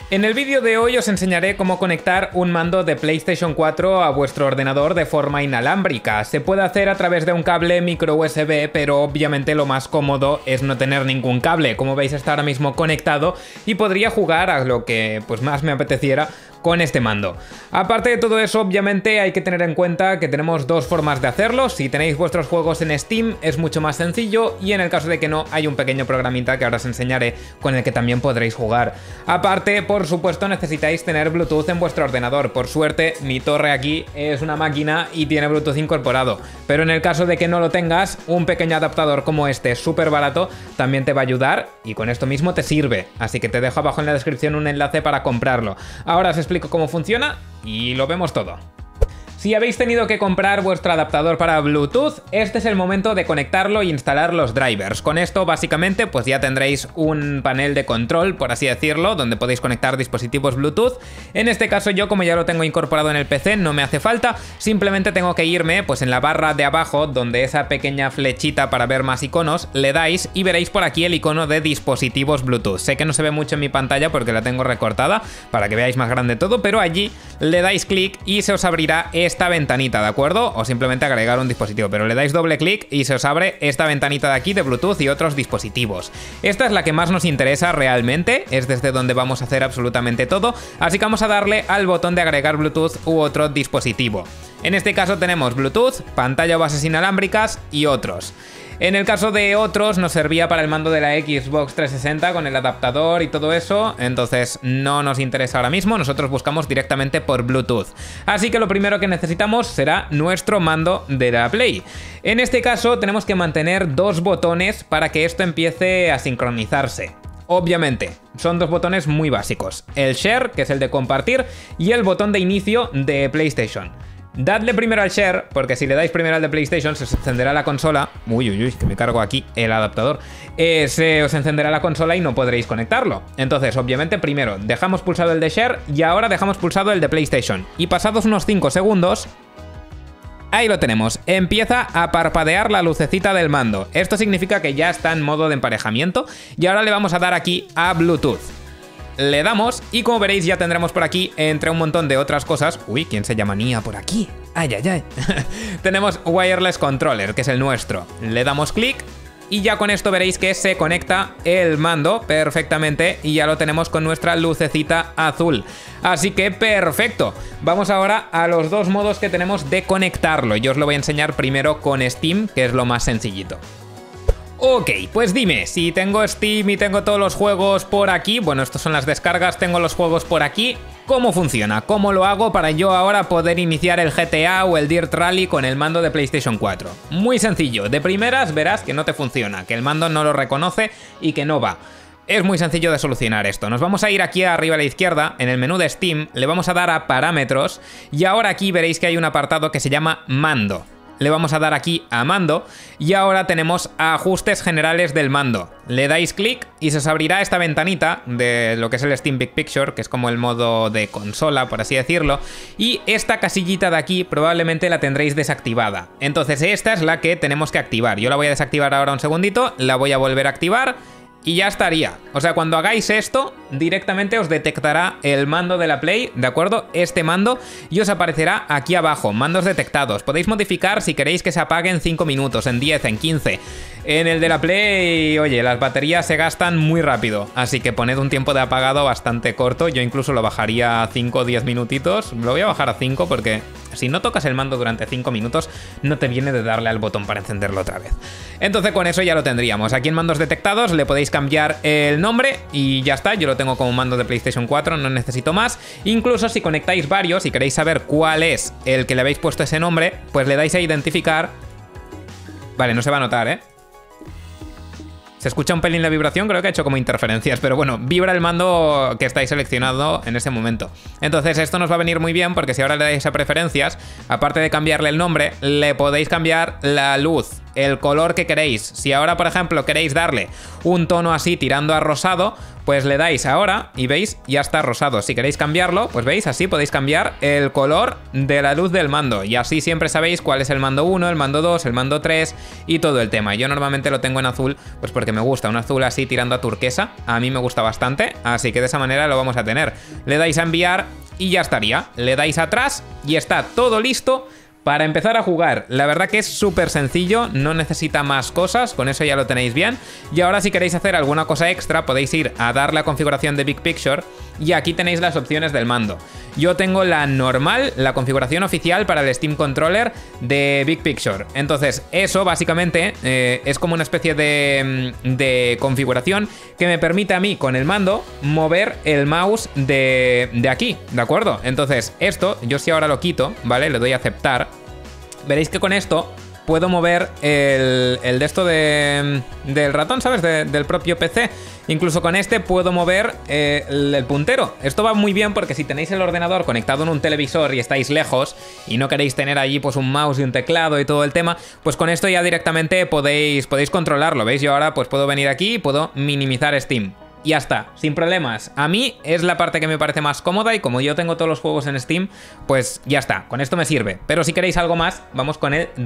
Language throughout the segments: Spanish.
En el vídeo de hoy os enseñaré cómo conectar un mando de PlayStation 4 a vuestro ordenador de forma inalámbrica. Se puede hacer a través de un cable micro USB, pero obviamente lo más cómodo es no tener ningún cable. Como veis, está ahora mismo conectado y podría jugar a lo que pues más me apeteciera con este mando. Aparte de todo eso, obviamente hay que tener en cuenta que tenemos dos formas de hacerlo. Si tenéis vuestros juegos en Steam es mucho más sencillo, y en el caso de que no, hay un pequeño programita que ahora os enseñaré con el que también podréis jugar. Aparte, por supuesto, necesitáis tener Bluetooth en vuestro ordenador. Por suerte, mi torre aquí es una máquina y tiene Bluetooth incorporado, pero en el caso de que no lo tengas, un pequeño adaptador como este, súper barato, también te va a ayudar y con esto mismo te sirve. Así que te dejo abajo en la descripción un enlace para comprarlo. Ahora os explico cómo funciona y lo vemos todo. Si habéis tenido que comprar vuestro adaptador para Bluetooth, este es el momento de conectarlo e instalar los drivers. Con esto, básicamente, pues ya tendréis un panel de control, por así decirlo, donde podéis conectar dispositivos Bluetooth. En este caso, yo como ya lo tengo incorporado en el PC, no me hace falta. Simplemente tengo que irme, pues en la barra de abajo, donde esa pequeña flechita para ver más iconos, le dais y veréis por aquí el icono de dispositivos Bluetooth. Sé que no se ve mucho en mi pantalla porque la tengo recortada para que veáis más grande todo, pero allí le dais clic y se os abrirá esta ventanita, ¿de acuerdo? O simplemente agregar un dispositivo, pero le dais doble clic y se os abre esta ventanita de aquí de Bluetooth y otros dispositivos. Esta es la que más nos interesa realmente, es desde donde vamos a hacer absolutamente todo, así que vamos a darle al botón de agregar Bluetooth u otro dispositivo. En este caso tenemos Bluetooth, pantalla o bases inalámbricas y otros. En el caso de otros nos servía para el mando de la Xbox 360 con el adaptador y todo eso, entonces no nos interesa ahora mismo, nosotros buscamos directamente por Bluetooth. Así que lo primero que necesitamos será nuestro mando de la Play. En este caso tenemos que mantener dos botones para que esto empiece a sincronizarse. Obviamente, son dos botones muy básicos, el Share, que es el de compartir, y el botón de inicio de PlayStation. Dadle primero al Share, porque si le dais primero al de PlayStation se os encenderá la consola. Uy, que me cargo aquí el adaptador. Se os encenderá la consola y no podréis conectarlo. Entonces, obviamente, primero dejamos pulsado el de Share y ahora dejamos pulsado el de PlayStation. Y pasados unos 5 segundos... ahí lo tenemos, empieza a parpadear la lucecita del mando. Esto significa que ya está en modo de emparejamiento y ahora le vamos a dar aquí a Bluetooth. Le damos y como veréis ya tendremos por aquí, entre un montón de otras cosas... Uy, ¿quién se llama Nia por aquí? Ay, ay, ay. Tenemos Wireless Controller, que es el nuestro. Le damos clic y ya con esto veréis que se conecta el mando perfectamente y ya lo tenemos con nuestra lucecita azul. Así que perfecto. Vamos ahora a los dos modos que tenemos de conectarlo. Yo os lo voy a enseñar primero con Steam, que es lo más sencillito. Ok, pues dime, si tengo Steam y tengo todos los juegos por aquí, bueno, estos son las descargas, tengo los juegos por aquí, ¿cómo funciona? ¿Cómo lo hago para yo ahora poder iniciar el GTA o el Dirt Rally con el mando de PlayStation 4? Muy sencillo, de primeras verás que no te funciona, que el mando no lo reconoce y que no va. Es muy sencillo de solucionar esto. Nos vamos a ir aquí arriba a la izquierda, en el menú de Steam, le vamos a dar a parámetros y ahora aquí veréis que hay un apartado que se llama mando. Le vamos a dar aquí a mando y ahora tenemos ajustes generales del mando. Le dais clic y se os abrirá esta ventanita de lo que es el Steam Big Picture, que es como el modo de consola, por así decirlo, y esta casillita de aquí probablemente la tendréis desactivada. Entonces esta es la que tenemos que activar. Yo la voy a desactivar ahora un segundito, la voy a volver a activar y ya estaría. O sea, cuando hagáis esto, directamente os detectará el mando de la Play, ¿de acuerdo? Este mando, y os aparecerá aquí abajo, mandos detectados. Podéis modificar si queréis que se apague en 5 minutos, en 10, en 15. En el de la Play, oye, las baterías se gastan muy rápido, así que poned un tiempo de apagado bastante corto. Yo incluso lo bajaría a 5 o 10 minutitos. Lo voy a bajar a 5 porque si no tocas el mando durante 5 minutos, no te viene de darle al botón para encenderlo otra vez. Entonces con eso ya lo tendríamos. Aquí en mandos detectados le podéis cambiar el nombre y ya está. Yo lo tengo como mando de PlayStation 4, no necesito más. Incluso si conectáis varios y queréis saber cuál es el que le habéis puesto ese nombre, pues le dais a identificar. Vale, no se va a notar, ¿eh? Se escucha un pelín la vibración, creo que ha hecho como interferencias, pero bueno, vibra el mando que estáis seleccionando en ese momento. Entonces esto nos va a venir muy bien porque si ahora le dais a preferencias, aparte de cambiarle el nombre, le podéis cambiar la luz, el color que queréis. Si ahora, por ejemplo, queréis darle un tono así tirando a rosado, Pues le dais ahora y veis, ya está rosado. Si queréis cambiarlo, pues veis, así podéis cambiar el color de la luz del mando. Y así siempre sabéis cuál es el mando 1, el mando 2, el mando 3 y todo el tema. Yo normalmente lo tengo en azul, pues porque me gusta. Un azul así tirando a turquesa, a mí me gusta bastante. Así que de esa manera lo vamos a tener. Le dais a enviar y ya estaría. Le dais atrás y está todo listo para empezar a jugar. La verdad que es súper sencillo, no necesita más cosas, con eso ya lo tenéis bien. Y ahora si queréis hacer alguna cosa extra, podéis ir a dar la configuración de Big Picture y aquí tenéis las opciones del mando. Yo tengo la normal, la configuración oficial para el Steam Controller de Big Picture. Entonces eso básicamente es como una especie de configuración que me permite a mí con el mando mover el mouse de aquí, ¿de acuerdo? Entonces esto, yo si ahora lo quito, ¿vale? Le doy a aceptar. Veréis que con esto puedo mover el de esto del ratón, ¿sabes? Del propio PC. Incluso con este puedo mover el puntero. Esto va muy bien porque si tenéis el ordenador conectado en un televisor y estáis lejos y no queréis tener allí pues un mouse y un teclado y todo el tema, pues con esto ya directamente podéis controlarlo, ¿veis? Yo ahora pues puedo venir aquí y puedo minimizar Steam. Y ya está, sin problemas. A mí es la parte que me parece más cómoda y como yo tengo todos los juegos en Steam, pues ya está, con esto me sirve. Pero si queréis algo más, vamos con el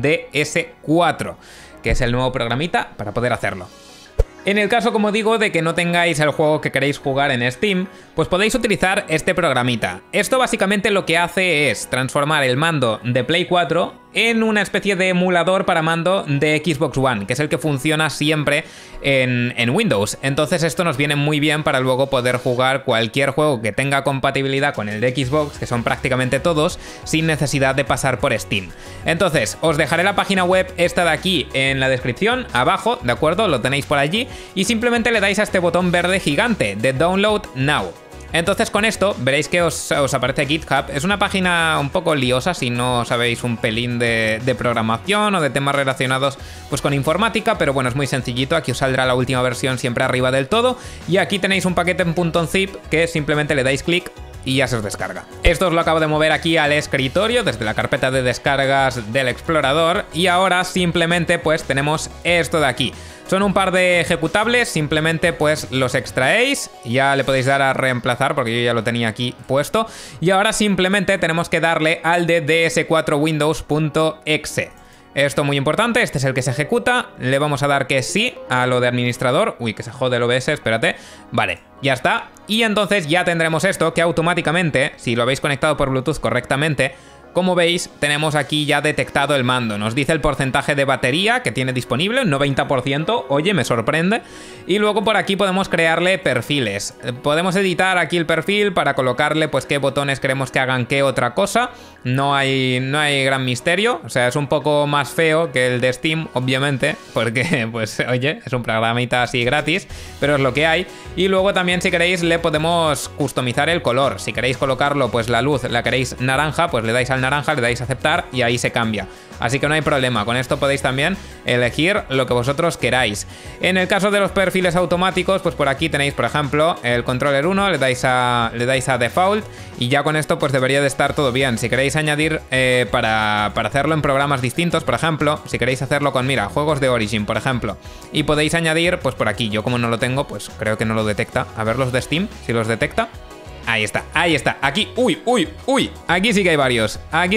DS4, que es el nuevo programita para poder hacerlo. En el caso, como digo, de que no tengáis el juego que queréis jugar en Steam, pues podéis utilizar este programita. Esto básicamente lo que hace es transformar el mando de Play 4 en una especie de emulador para mando de Xbox One, que es el que funciona siempre en Windows. Entonces esto nos viene muy bien para luego poder jugar cualquier juego que tenga compatibilidad con el de Xbox, que son prácticamente todos, sin necesidad de pasar por Steam. Entonces, os dejaré la página web esta de aquí en la descripción, abajo, ¿de acuerdo? Lo tenéis por allí, y simplemente le dais a este botón verde gigante de Download Now. Entonces con esto veréis que os aparece GitHub. Es una página un poco liosa si no sabéis un pelín de programación o de temas relacionados pues con informática, pero bueno, es muy sencillito. Aquí os saldrá la última versión siempre arriba del todo y aquí tenéis un paquete en .zip que simplemente le dais clic y ya se os descarga. Esto os lo acabo de mover aquí al escritorio desde la carpeta de descargas del explorador y ahora simplemente pues tenemos esto de aquí. Son un par de ejecutables, simplemente pues los extraéis, ya le podéis dar a reemplazar porque yo ya lo tenía aquí puesto y ahora simplemente tenemos que darle al de ds4windows.exe. Esto muy importante, este es el que se ejecuta, le vamos a dar que sí a lo de administrador. Uy, que se jode el OBS, espérate. Vale, ya está. Y entonces ya tendremos esto que automáticamente, si lo habéis conectado por Bluetooth correctamente, como veis, tenemos aquí ya detectado el mando. Nos dice el porcentaje de batería que tiene disponible, 90%. Oye, me sorprende. Y luego por aquí podemos crearle perfiles. Podemos editar aquí el perfil para colocarle pues qué botones queremos que hagan qué otra cosa. No hay gran misterio. O sea, es un poco más feo que el de Steam, obviamente, porque pues oye, es un programita así gratis, pero es lo que hay. Y luego también si queréis le podemos customizar el color. Si queréis colocarlo pues la luz la queréis naranja, pues le dais al naranja, le dais a aceptar y ahí se cambia. Así que no hay problema, con esto podéis también elegir lo que vosotros queráis. En el caso de los perfiles automáticos, pues por aquí tenéis, por ejemplo, el controller 1, le dais a default y ya con esto pues debería de estar todo bien. Si queréis añadir para hacerlo en programas distintos, por ejemplo, si queréis hacerlo con, mira, juegos de Origin, por ejemplo, y podéis añadir, pues por aquí, yo como no lo tengo, pues creo que no lo detecta. A ver los de Steam, si los detecta. Ahí está, aquí, uy, aquí sí que hay varios,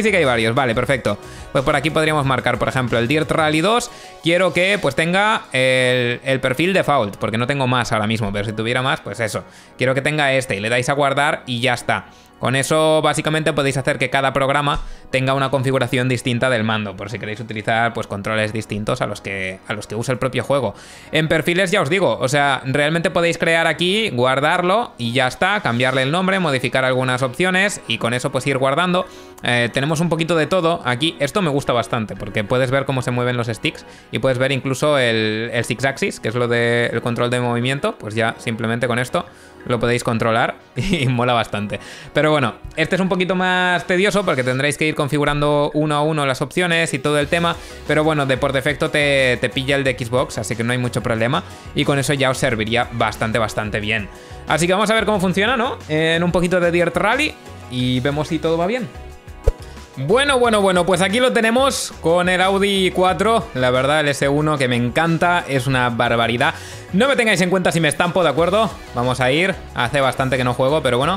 vale, perfecto. Pues por aquí podríamos marcar, por ejemplo, el Dirt Rally 2, quiero que pues tenga el perfil default, porque no tengo más ahora mismo, pero si tuviera más, pues eso, quiero que tenga este, y le dais a guardar y ya está. Con eso básicamente podéis hacer que cada programa tenga una configuración distinta del mando, por si queréis utilizar pues controles distintos a los que usa el propio juego. En perfiles ya os digo, o sea, realmente podéis crear aquí, guardarlo y ya está, cambiarle el nombre, modificar algunas opciones y con eso pues ir guardando. Tenemos un poquito de todo aquí, esto me gusta bastante porque puedes ver cómo se mueven los sticks y puedes ver incluso el Six Axis, que es lo del control de movimiento, pues ya simplemente con esto lo podéis controlar y mola bastante. Pero bueno, este es un poquito más tedioso porque tendréis que ir configurando uno a uno las opciones y todo el tema, pero bueno, por defecto te pilla el de Xbox, así que no hay mucho problema y con eso ya os serviría bastante bien. Así que vamos a ver cómo funciona, ¿no? En un poquito de Dirt Rally y vemos si todo va bien. Bueno, pues aquí lo tenemos con el Audi 4, la verdad el S1 que me encanta, es una barbaridad. No me tengáis en cuenta si me estampo, ¿de acuerdo? Vamos a ir, hace bastante que no juego, pero bueno.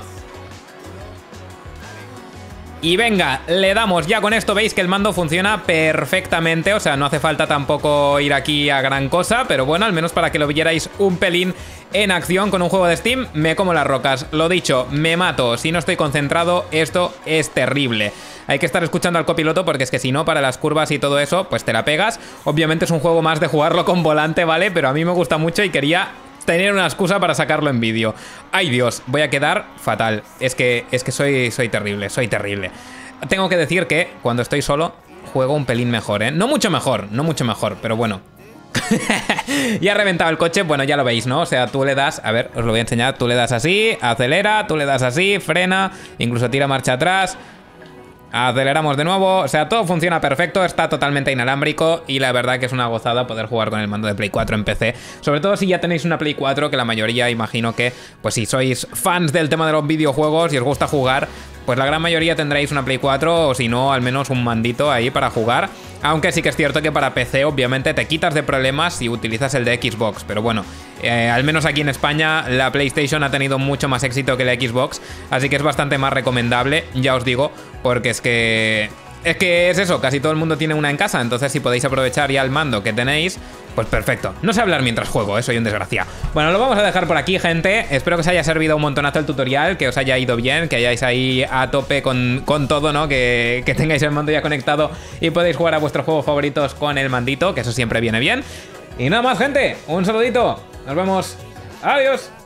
Y venga, le damos, ya con esto veis que el mando funciona perfectamente, o sea, no hace falta tampoco ir aquí a gran cosa, pero bueno, al menos para que lo vierais un pelín en acción con un juego de Steam, me como las rocas. Lo dicho, me mato, si no estoy concentrado, esto es terrible. Hay que estar escuchando al copiloto porque es que si no, para las curvas y todo eso, pues te la pegas. Obviamente es un juego más de jugarlo con volante, ¿vale? Pero a mí me gusta mucho y quería tener una excusa para sacarlo en vídeo. Ay Dios, voy a quedar fatal. Es que soy terrible, soy terrible. Tengo que decir que cuando estoy solo juego un pelín mejor, ¿eh? No mucho mejor, pero bueno. Ya ha reventado el coche, bueno, ya lo veis, ¿no? O sea, tú le das, a ver, os lo voy a enseñar. Tú le das así, acelera, tú le das así, frena, incluso tira marcha atrás. Aceleramos de nuevo, o sea, todo funciona perfecto, está totalmente inalámbrico y la verdad que es una gozada poder jugar con el mando de Play 4 en PC. Sobre todo si ya tenéis una Play 4, que la mayoría imagino que, pues si sois fans del tema de los videojuegos y os gusta jugar, pues la gran mayoría tendréis una Play 4 o si no, al menos un mandito ahí para jugar. Aunque sí que es cierto que para PC obviamente te quitas de problemas si utilizas el de Xbox, pero bueno, al menos aquí en España la PlayStation ha tenido mucho más éxito que la Xbox, así que es bastante más recomendable, ya os digo, porque es que es eso, casi todo el mundo tiene una en casa, entonces si podéis aprovechar ya el mando que tenéis, pues perfecto. No sé hablar mientras juego, soy un desgraciado. Bueno, lo vamos a dejar por aquí, gente. Espero que os haya servido un montonazo el tutorial, que os haya ido bien, que hayáis ahí a tope con todo, ¿no? Que tengáis el mando ya conectado y podéis jugar a vuestros juegos favoritos con el mandito, que eso siempre viene bien. Y nada más, gente, un saludito. Nos vemos. Adiós.